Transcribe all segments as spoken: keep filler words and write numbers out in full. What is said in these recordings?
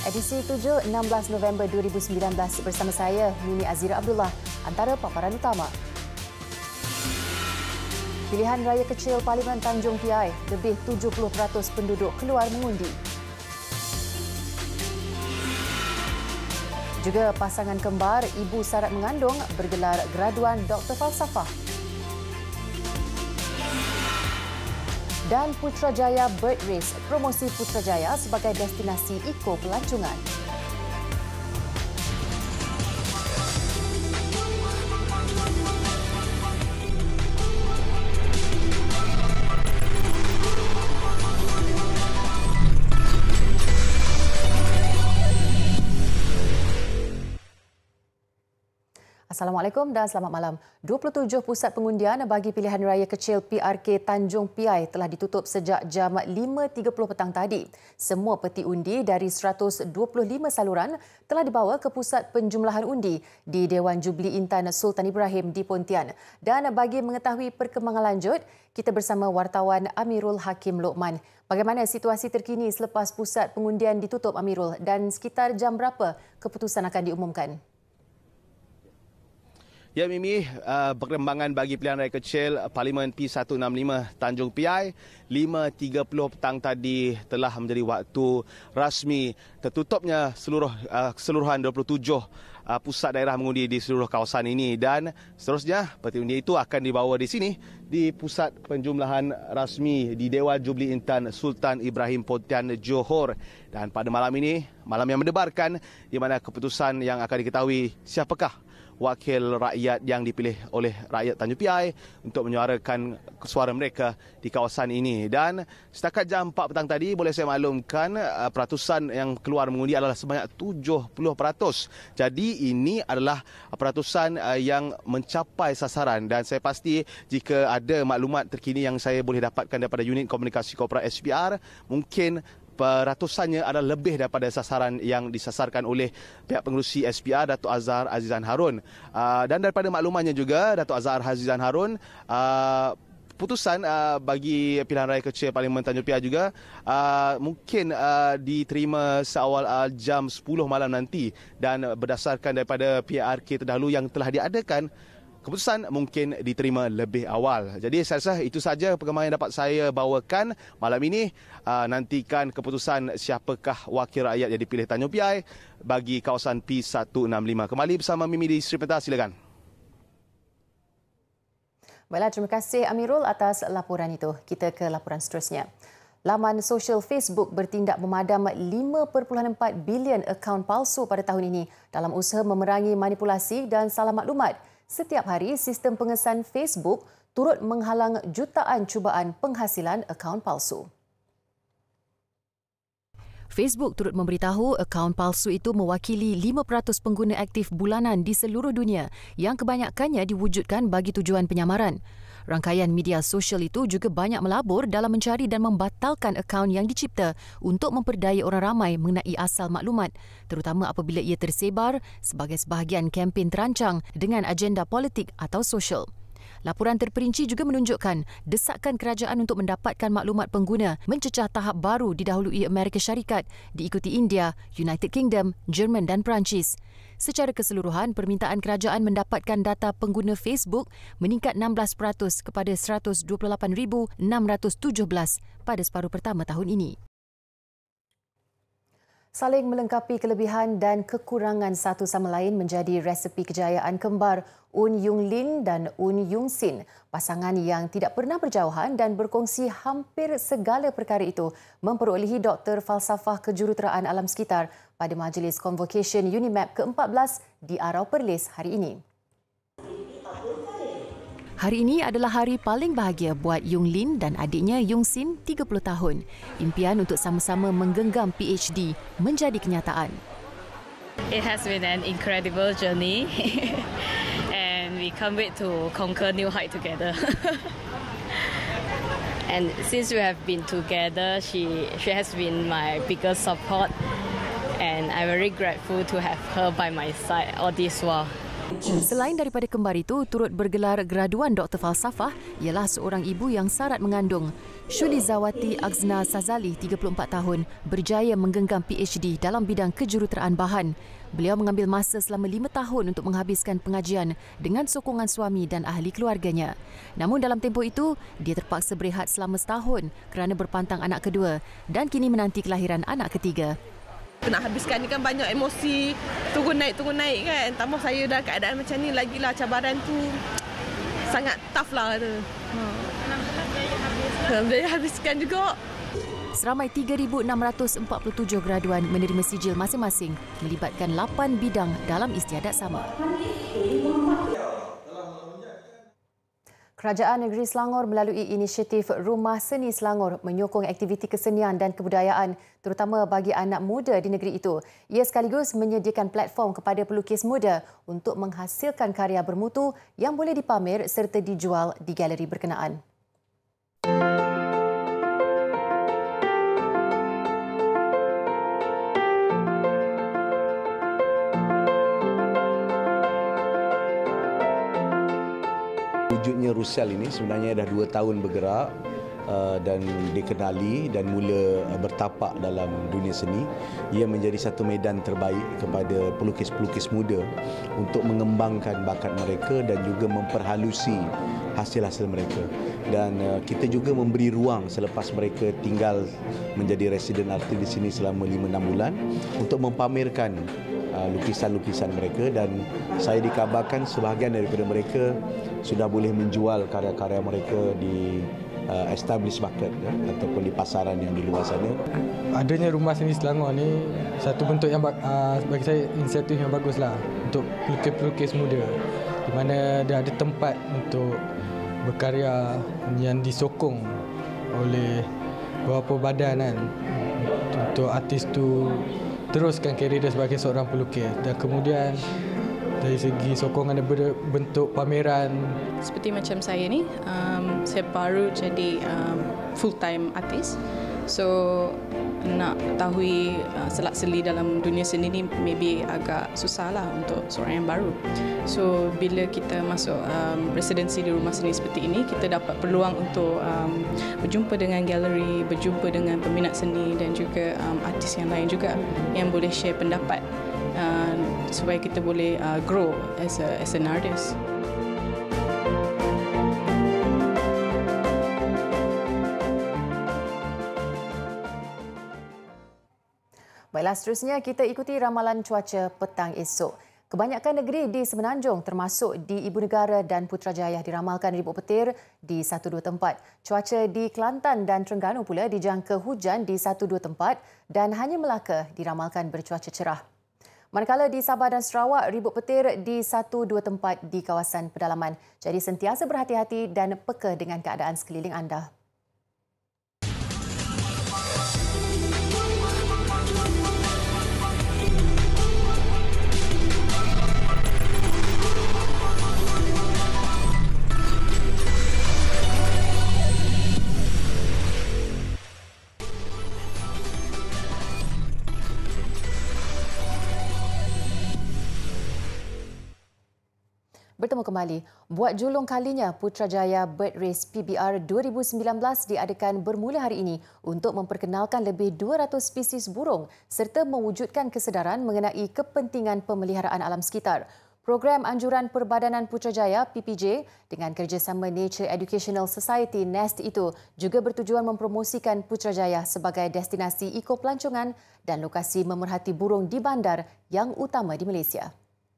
Edisi tujuh enam belas November dua ribu sembilan belas bersama saya, Mimi Azira Abdullah. Antara paparan utama. Pilihan raya kecil Parlimen Tanjung P I, lebih tujuh puluh peratus penduduk keluar mengundi. Juga pasangan kembar ibu syarat mengandung bergelar graduan Doktor Falsafah. Dan Putrajaya Bird Race, promosi Putrajaya sebagai destinasi eko pelancongan. Assalamualaikum dan selamat malam. dua puluh tujuh pusat pengundian bagi pilihan raya kecil P R K Tanjung P I telah ditutup sejak jam lima tiga puluh petang tadi. Semua peti undi dari seratus dua puluh lima saluran telah dibawa ke pusat penjumlahan undi di Dewan Jubli Intan Sultan Ibrahim di Pontian. Dan bagi mengetahui perkembangan lanjut, kita bersama wartawan Amirul Hakim Lokman. Bagaimana situasi terkini selepas pusat pengundian ditutup, Amirul, dan sekitar jam berapa keputusan akan diumumkan? Ya, Mimi, uh, perkembangan bagi pilihan raya kecil Parlimen P seratus enam puluh lima Tanjung P I, lima tiga puluh petang tadi telah menjadi waktu rasmi tertutupnya seluruh uh, keseluruhan dua puluh tujuh uh, pusat daerah mengundi di seluruh kawasan ini, dan seterusnya peti undi itu akan dibawa di sini di pusat penjumlahan rasmi di Dewan Jubli Intan Sultan Ibrahim Pontian, Johor. Dan pada malam ini, malam yang mendebarkan, di mana keputusan yang akan diketahui siapakah wakil rakyat yang dipilih oleh rakyat Tanjung P I untuk menyuarakan suara mereka di kawasan ini. Dan setakat jam empat petang tadi, boleh saya maklumkan peratusan yang keluar mengundi adalah sebanyak tujuh puluh peratus. Jadi ini adalah peratusan yang mencapai sasaran, dan saya pasti jika ada maklumat terkini yang saya boleh dapatkan daripada unit komunikasi korporat S P R, mungkin peratusannya adalah lebih daripada sasaran yang disasarkan oleh pihak pengerusi S P R, Datuk Azhar Azizan Harun. Uh, dan daripada maklumannya juga, Datuk Azhar Azizan Harun, uh, putusan uh, bagi pilihan raya kecil Parlimen Tanjung P I juga uh, mungkin uh, diterima seawal uh, jam sepuluh malam nanti, dan berdasarkan daripada P R K terdahulu yang telah diadakan, keputusan mungkin diterima lebih awal. Jadi saya rasa itu saja perkembangan yang dapat saya bawakan malam ini. Uh, nantikan keputusan siapakah wakil rakyat yang dipilih Tanjung P I bagi kawasan P seratus enam puluh lima. Kembali bersama Mimi di Sri Peta, silakan. Baiklah, terima kasih Amirul atas laporan itu. Kita ke laporan seterusnya. Laman sosial Facebook bertindak memadam lima perpuluhan empat bilion akaun palsu pada tahun ini dalam usaha memerangi manipulasi dan salah maklumat. Setiap hari, sistem pengesan Facebook turut menghalang jutaan cubaan penghasilan akaun palsu. Facebook turut memberitahu akaun palsu itu mewakili lima peratus pengguna aktif bulanan di seluruh dunia yang kebanyakannya diwujudkan bagi tujuan penyamaran. Rangkaian media sosial itu juga banyak melabur dalam mencari dan membatalkan akaun yang dicipta untuk memperdaya orang ramai mengenai asal maklumat, terutama apabila ia tersebar sebagai sebahagian kempen terancang dengan agenda politik atau sosial. Laporan terperinci juga menunjukkan desakan kerajaan untuk mendapatkan maklumat pengguna mencecah tahap baru didahului Amerika Syarikat, diikuti India, United Kingdom, Jerman dan Perancis. Secara keseluruhan, permintaan kerajaan mendapatkan data pengguna Facebook meningkat enam belas peratus kepada seratus dua puluh lapan ribu enam ratus tujuh belas pada separuh pertama tahun ini. Saling melengkapi kelebihan dan kekurangan satu sama lain menjadi resepi kejayaan kembar Un Yung Lin dan Un Yung Sin. Pasangan yang tidak pernah berjauhan dan berkongsi hampir segala perkara itu memperolehi Doktor Falsafah Kejuruteraan Alam Sekitar pada Majlis Convocation UNIMAP ke empat belas di Arau Perlis hari ini. Hari ini adalah hari paling bahagia buat Yung Lin dan adiknya Yung Sin, tiga puluh tahun. Impian untuk sama-sama menggenggam P H D menjadi kenyataan. It has been an incredible journey and we can't wait to conquer new height together. And since we have been together, she she has been my biggest support and I'm very grateful to have her by my side all this while. Selain daripada kembar itu, turut bergelar graduan Doktor Falsafah ialah seorang ibu yang sarat mengandung. Shulizawati Aghna Sazali, tiga puluh empat tahun, berjaya menggenggam P H D dalam bidang kejuruteraan bahan. Beliau mengambil masa selama lima tahun untuk menghabiskan pengajian dengan sokongan suami dan ahli keluarganya. Namun dalam tempoh itu, dia terpaksa berehat selama setahun kerana berpantang anak kedua dan kini menanti kelahiran anak ketiga. Nak habiskan ni kan banyak emosi, turun naik turun naik kan. Tambah saya dah keadaan macam ni, lagilah cabaran tu sangat tough lah kata. Ha. Biaya habiskan juga. Seramai tiga ribu enam ratus empat puluh tujuh graduan menerima sijil masing-masing melibatkan lapan bidang dalam istiadat sama. Kerajaan Negeri Selangor melalui inisiatif Rumah Seni Selangor menyokong aktiviti kesenian dan kebudayaan terutama bagi anak muda di negeri itu. Ia sekaligus menyediakan platform kepada pelukis muda untuk menghasilkan karya bermutu yang boleh dipamer serta dijual di galeri berkenaan. Wujudnya Rusel ini sebenarnya dah dua tahun bergerak uh, dan dikenali dan mula uh, bertapak dalam dunia seni. Ia menjadi satu medan terbaik kepada pelukis-pelukis muda untuk mengembangkan bakat mereka dan juga memperhalusi hasil-hasil mereka. Dan uh, kita juga memberi ruang selepas mereka tinggal menjadi resident artis di sini selama lima enam bulan untuk mempamerkan lukisan-lukisan mereka, dan saya dikabarkan sebahagian daripada mereka sudah boleh menjual karya-karya mereka di uh, established market ya, ataupun di pasaran yang di luar sana. Adanya Rumah Seni Selangor ni satu bentuk yang uh, bagi saya inisiatif yang baguslah untuk pelukis-pelukis muda, di mana dia ada tempat untuk berkarya yang disokong oleh beberapa badan kan, untuk artis tu teruskan kerjaya dia sebagai seorang pelukis, dan kemudian dari segi sokongan ada bentuk pameran. Seperti macam saya ni, um, saya baru jadi um, full time artis, so nak ketahui uh, selak-seli dalam dunia seni ni maybe agak susah lah untuk seorang yang baru. So bila kita masuk um, residensi di rumah seni seperti ini, kita dapat peluang untuk um, berjumpa dengan galeri, berjumpa dengan peminat seni dan juga um, artis yang lain juga yang boleh share pendapat uh, supaya kita boleh uh, grow as a, as an artist. Baiklah, seterusnya kita ikuti ramalan cuaca petang esok. Kebanyakan negeri di Semenanjung termasuk di Ibu Negara dan Putrajaya diramalkan ribut petir di satu dua tempat. Cuaca di Kelantan dan Terengganu pula dijangka hujan di satu dua tempat dan hanya Melaka diramalkan bercuaca cerah. Manakala di Sabah dan Sarawak, ribut petir di satu dua tempat di kawasan pedalaman. Jadi sentiasa berhati-hati dan peka dengan keadaan sekeliling anda. Bertemu kembali. Buat julung kalinya, Putrajaya Bird Race P B R dua ribu sembilan belas diadakan bermula hari ini untuk memperkenalkan lebih dua ratus spesies burung serta mewujudkan kesedaran mengenai kepentingan pemeliharaan alam sekitar. Program Anjuran Perbadanan Putrajaya P P J dengan kerjasama Nature Educational Society Nest itu juga bertujuan mempromosikan Putrajaya sebagai destinasi ekopelancongan dan lokasi memerhati burung di bandar yang utama di Malaysia.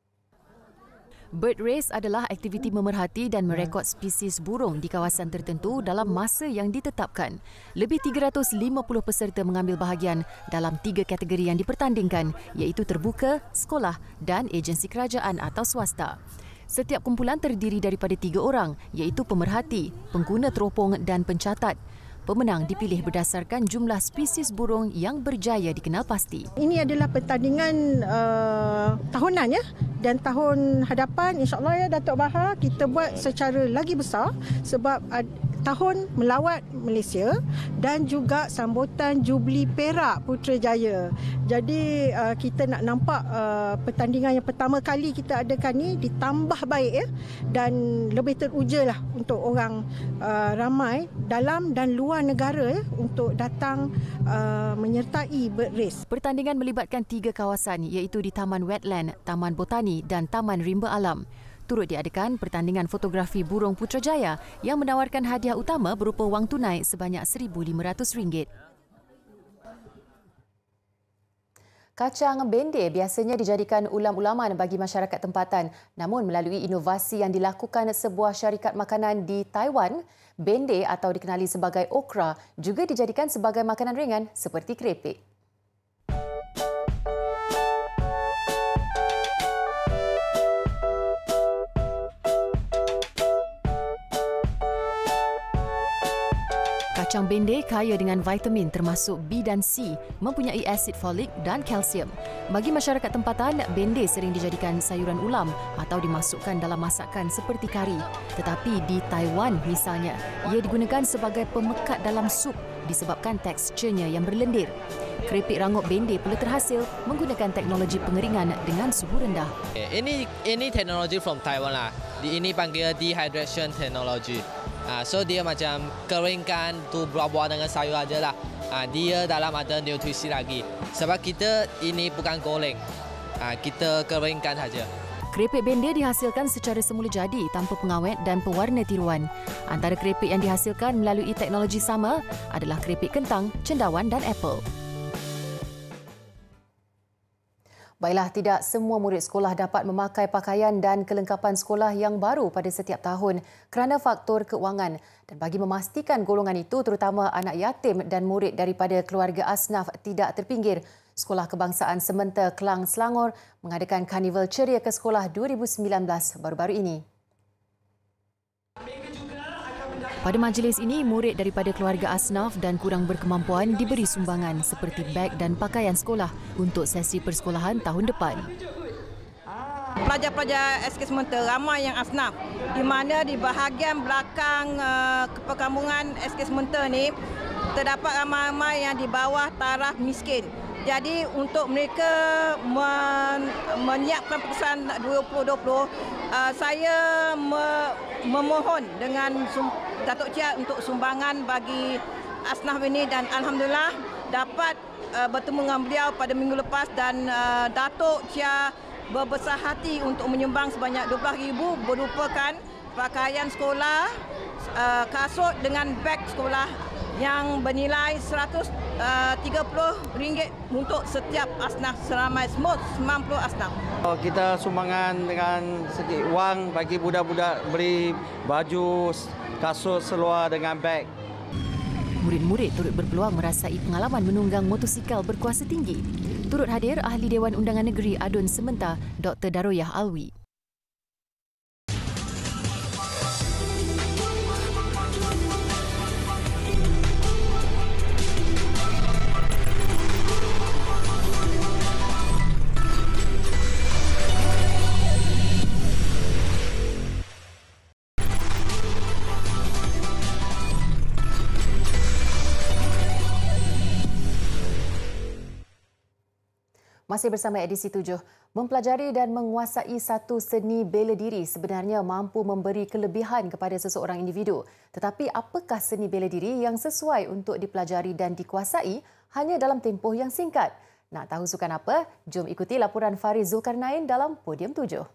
Bird Race adalah aktiviti memerhati dan merekod spesies burung di kawasan tertentu dalam masa yang ditetapkan. Lebih tiga ratus lima puluh peserta mengambil bahagian dalam tiga kategori yang dipertandingkan, iaitu terbuka, sekolah dan agensi kerajaan atau swasta. Setiap kumpulan terdiri daripada tiga orang, iaitu pemerhati, pengguna teropong dan pencatat. Pemenang dipilih berdasarkan jumlah spesies burung yang berjaya dikenal pasti. Ini adalah pertandingan uh, tahunan ya, dan tahun hadapan insya-Allah ya Datuk Bahar kita buat secara lagi besar sebab uh, tahun melawat Malaysia dan juga sambutan Jubli Perak Putrajaya. Jadi uh, kita nak nampak uh, pertandingan yang pertama kali kita adakan ni ditambah baik ya, dan lebih teruja lah untuk orang uh, ramai dalam dan luar negara ya, untuk datang uh, menyertai bird race. Pertandingan melibatkan tiga kawasan iaitu di Taman Wetland, Taman Botani dan Taman Rimba Alam. Turut diadakan pertandingan fotografi burung Putrajaya yang menawarkan hadiah utama berupa wang tunai sebanyak seribu lima ratus ringgit. Kacang bende biasanya dijadikan ulam-ulaman bagi masyarakat tempatan. Namun melalui inovasi yang dilakukan sebuah syarikat makanan di Taiwan, bende atau dikenali sebagai okra juga dijadikan sebagai makanan ringan seperti kerepek. Kacang bende kaya dengan vitamin termasuk B dan C, mempunyai asid folik dan kalsium. Bagi masyarakat tempatan, bende sering dijadikan sayuran ulam atau dimasukkan dalam masakan seperti kari. Tetapi di Taiwan misalnya, ia digunakan sebagai pemekat dalam sup disebabkan teksturnya yang berlendir. Keripik rangup bende pula terhasil menggunakan teknologi pengeringan dengan suhu rendah. Ini ini teknologi from Taiwan lah. Ini panggil dehydration technology. Uh, so dia macam keringkan tu buah-buah dengan sayur aja lah. Uh, dia dalam ada nutrisi lagi. Sebab kita ini bukan goreng, uh, kita keringkan saja. Keripik bende dihasilkan secara semula jadi tanpa pengawet dan pewarna tiruan. Antara keripik yang dihasilkan melalui teknologi sama adalah keripik kentang, cendawan dan apple. Baiklah, tidak semua murid sekolah dapat memakai pakaian dan kelengkapan sekolah yang baru pada setiap tahun kerana faktor keuangan. Dan bagi memastikan golongan itu, terutama anak yatim dan murid daripada keluarga asnaf tidak terpinggir, Sekolah Kebangsaan Sementa Kelang Selangor mengadakan Karnival Ceria ke Sekolah dua ribu sembilan belas baru-baru ini. Pada majlis ini, murid daripada keluarga asnaf dan kurang berkemampuan diberi sumbangan seperti beg dan pakaian sekolah untuk sesi persekolahan tahun depan. Pelajar-pelajar S K Sementa ramai yang asnaf, di mana di bahagian belakang uh, perkampungan S K Sementa ni terdapat ramai-ramai yang di bawah taraf miskin. Jadi untuk mereka men menyiapkan putusan dua ribu dua puluh, uh, saya me memohon dengan Datuk Chia untuk sumbangan bagi asnaf ini, dan alhamdulillah dapat uh, bertemu dengan beliau pada minggu lepas, dan uh, Datuk Chia berbesar hati untuk menyumbang sebanyak dua belas ribu berupakan pakaian sekolah, uh, kasut dengan beg sekolah yang bernilai seratus tiga puluh ringgit untuk setiap asnaf, seramai sembilan puluh asnaf. Kita sumbangan dengan sedikit wang bagi budak-budak, beri baju, kasut, seluar dengan beg. Murid-murid turut berpeluang merasai pengalaman menunggang motosikal berkuasa tinggi. Turut hadir Ahli Dewan Undangan Negeri Adun Sementa, Doktor Daroyah Alwi. Masih bersama edisi tujuh, mempelajari dan menguasai satu seni bela diri sebenarnya mampu memberi kelebihan kepada seseorang individu. Tetapi apakah seni bela diri yang sesuai untuk dipelajari dan dikuasai hanya dalam tempoh yang singkat? Nak tahu sukan apa? Jom ikuti laporan Faris Zulkarnain dalam Podium tujuh.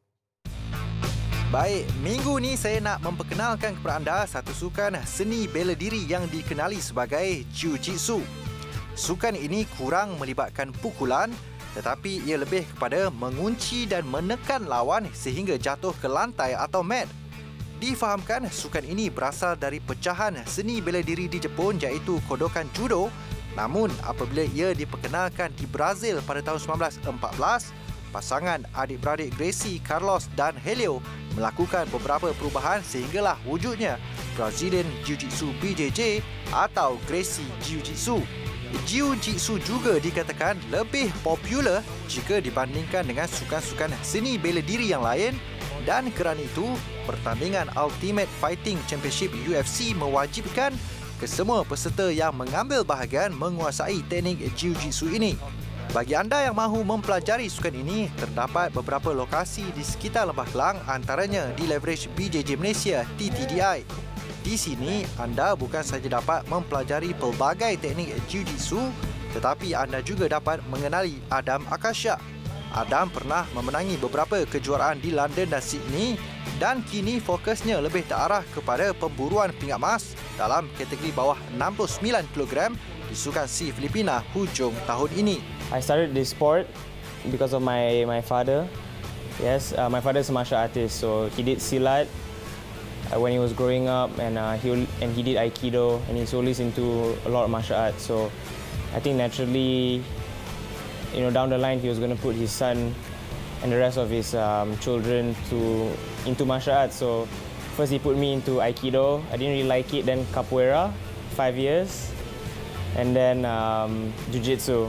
Baik, minggu ni saya nak memperkenalkan kepada anda satu sukan seni bela diri yang dikenali sebagai Jiu-Jitsu. Sukan ini kurang melibatkan pukulan, tetapi ia lebih kepada mengunci dan menekan lawan sehingga jatuh ke lantai atau mat. Difahamkan sukan ini berasal dari pecahan seni bela diri di Jepun iaitu Kodokan Judo. Namun apabila ia diperkenalkan di Brazil pada tahun sembilan belas empat belas, pasangan adik-beradik Gracie, Carlos dan Helio melakukan beberapa perubahan sehinggalah wujudnya Brazilian Jiu-Jitsu B J J atau Gracie Jiu-Jitsu. Jiu-Jitsu juga dikatakan lebih popular jika dibandingkan dengan sukan-sukan seni bela diri yang lain Dan kerana itu, pertandingan Ultimate Fighting Championship U F C mewajibkan kesemua peserta yang mengambil bahagian menguasai teknik Jiu-Jitsu ini. Bagi anda yang mahu mempelajari sukan ini, terdapat beberapa lokasi di sekitar Lembah Kelang, antaranya di Leverage B J J Malaysia T T D I. Di sini, anda bukan sahaja dapat mempelajari pelbagai teknik Jiu-Jitsu, tetapi anda juga dapat mengenali Adam Akasha. Adam pernah memenangi beberapa kejuaraan di London dan Sydney dan kini fokusnya lebih terarah kepada pemburuan pingat emas dalam kategori bawah enam puluh sembilan kilogram di Sukan C Filipina hujung tahun ini. I started this sport because of my my father. Yes, uh, my father is a martial artist, so he did silat uh, when he was growing up, and uh, he and he did aikido, and he's always into a lot of martial arts. So I think naturally, you know, down the line he was going to put his son and the rest of his um, children to into martial arts. So first he put me into aikido. I didn't really like it. Then capoeira, five years, and then um, jiu-jitsu.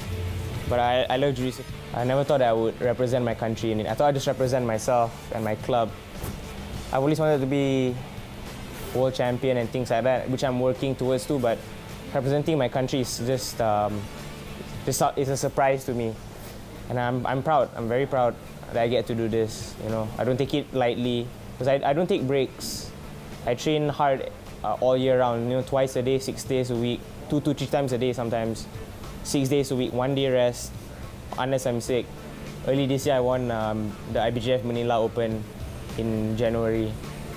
But I, I love jiu-jitsu. I never thought I would represent my country in it. I thought I'd just represent myself and my club. I've always wanted to be world champion and things like that, which I'm working towards too. But representing my country is just, um, just it's a surprise to me, and I'm I'm proud. I'm very proud that I get to do this. You know, I don't take it lightly because I I don't take breaks. I train hard uh, all year round. You know, twice a day, six days a week, two to three times a day sometimes, six days a week, one day rest, unless I'm sick. Early this year, I won um, the I B J F Manila Open in January.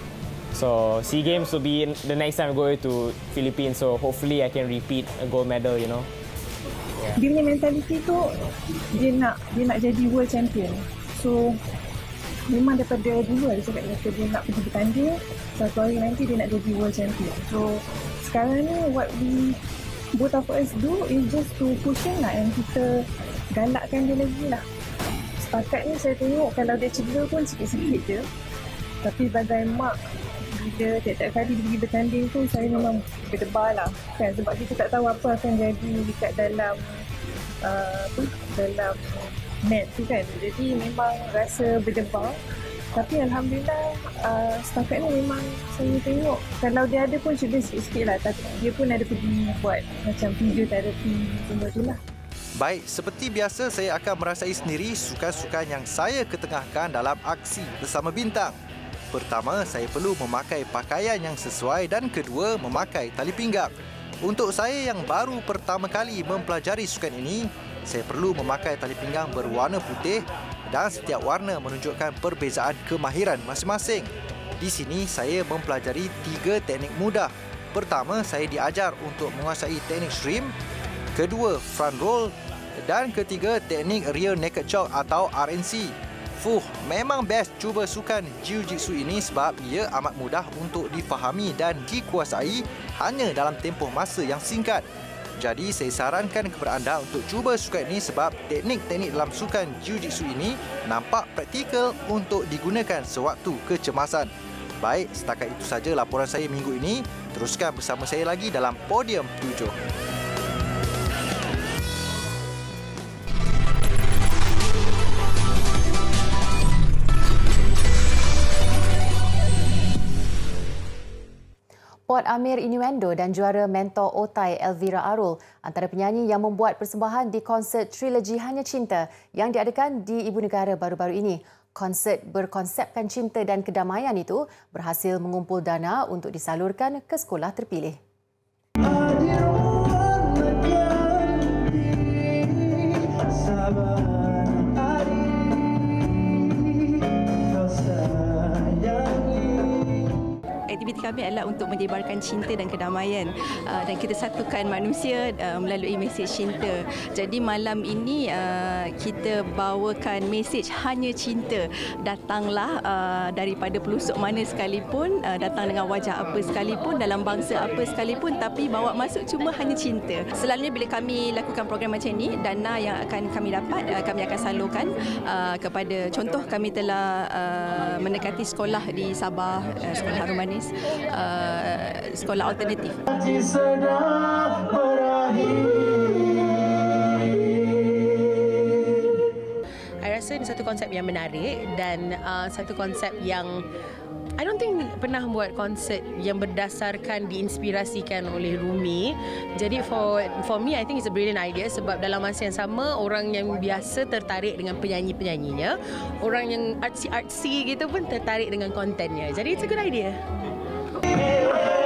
So SEA Games will be the next time I go to Philippines. So hopefully I can repeat a gold medal. You know. Yeah. Dia punya mentality tu dia nak dia nak jadi world champion. So memang daripada dulu dia cakap dia nak pergi bertanding. Satu hari nanti dia nak jadi world champion. So sekarang ni what we both of us do is just to push him lah, and kita galakkan dia lagi lah. Setakat ni saya tengok kalau dia cedera pun sikit-sikit je. Tapi bagai mak, bila tiap-tiap kali dia pergi bertanding tu, saya memang berdebar lah. Kan? Sebab kita tak tahu apa akan jadi dekat dalam uh, apa, dalam net tu kan. Jadi memang rasa berdebar. Tapi Alhamdulillah uh, setakat ni memang saya tengok kalau dia ada pun cedera sikit-sikit lah. Tapi dia pun ada pergi buat macam fizioterapi semua tu lah. Baik, seperti biasa saya akan merasai sendiri sukan-sukan yang saya ketengahkan dalam aksi bersama Bintang. Pertama, saya perlu memakai pakaian yang sesuai dan kedua, memakai tali pinggang. Untuk saya yang baru pertama kali mempelajari sukan ini, saya perlu memakai tali pinggang berwarna putih dan setiap warna menunjukkan perbezaan kemahiran masing-masing. Di sini, saya mempelajari tiga teknik mudah. Pertama, saya diajar untuk menguasai teknik shrimp, kedua, front roll dan ketiga, teknik rear naked choke atau R N C. Fuh, memang best cuba sukan Jiu-Jitsu ini sebab ia amat mudah untuk difahami dan dikuasai hanya dalam tempoh masa yang singkat. Jadi, saya sarankan kepada anda untuk cuba sukan ini sebab teknik-teknik dalam sukan Jiu-Jitsu ini nampak praktikal untuk digunakan sewaktu kecemasan. Baik, setakat itu saja laporan saya minggu ini. Teruskan bersama saya lagi dalam Podium tujuh. Port Amir Innuendo dan juara mentor Otai Elvira Arul antara penyanyi yang membuat persembahan di konsert trilogi Hanya Cinta yang diadakan di Ibu Negara baru-baru ini. Konsert berkonsepkan cinta dan kedamaian itu berhasil mengumpul dana untuk disalurkan ke sekolah terpilih. Aktiviti kami adalah untuk menyebarkan cinta dan kedamaian uh, dan kita satukan manusia uh, melalui mesej cinta. Jadi malam ini uh, kita bawakan mesej Hanya Cinta. Datanglah uh, daripada pelusuk mana sekalipun, uh, datang dengan wajah apa sekalipun, dalam bangsa apa sekalipun, tapi bawa masuk cuma hanya cinta. Selalunya bila kami lakukan program macam ini, dana yang akan kami dapat uh, kami akan salurkan uh, kepada, contoh kami telah uh, mendekati sekolah di Sabah, uh, Sekolah Harum Manis, Uh, sekolah alternatif. Saya rasa ini satu konsep yang menarik dan uh, satu konsep yang I don't think pernah buat konsert yang berdasarkan diinspirasikan oleh Rumi. Jadi for for me I think it's a brilliant idea sebab dalam masa yang sama orang yang biasa tertarik dengan penyanyi-penyanyinya, orang yang artsy-artsy gitu pun tertarik dengan kontennya. Jadi it's a good idea.